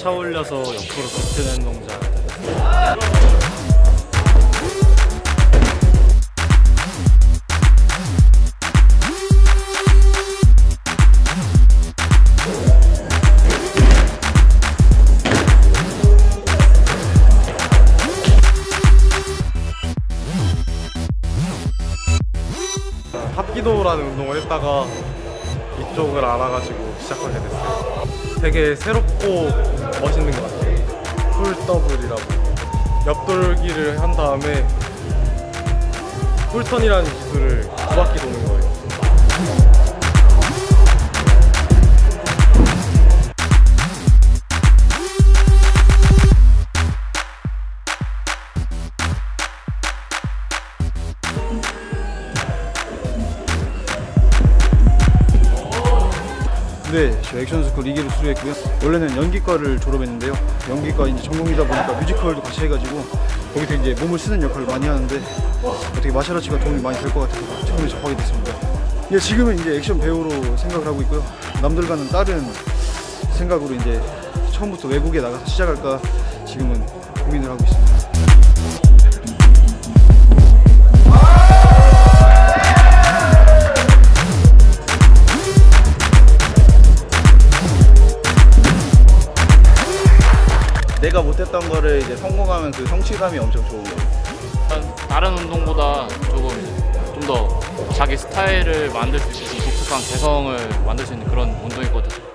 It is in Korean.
차 올려서 옆으로 비트는 동작. 합기도라는 운동을 했다가 이쪽을 알아가지고 시작하게 됐어요. 되게 새롭고 멋있는 것 같아요. 풀 더블이라고 옆돌기를 한 다음에 풀턴이라는 기술을 두 바퀴 도는 거예요. 네, 저 액션스쿨 2기를 수료했고요. 원래는 연기과를 졸업했는데요. 연기과 이제 전공이다 보니까 뮤지컬도 같이 해가지고 거기서 이제 몸을 쓰는 역할을 많이 하는데 어떻게 마샬아츠가 도움이 많이 될 것 같아서 처음에 접하게 됐습니다. 예, 지금은 이제 액션 배우로 생각을 하고 있고요. 남들과는 다른 생각으로 이제 처음부터 외국에 나가서 시작할까 지금은 고민을 하고 있습니다. 내가 못했던 거를 이제 성공하면 그 성취감이 엄청 좋은 거예요. 다른 운동보다 조금 좀 더 자기 스타일을 만들 수 있는 독특한 개성을 만들 수 있는 그런 운동일 것 같아요.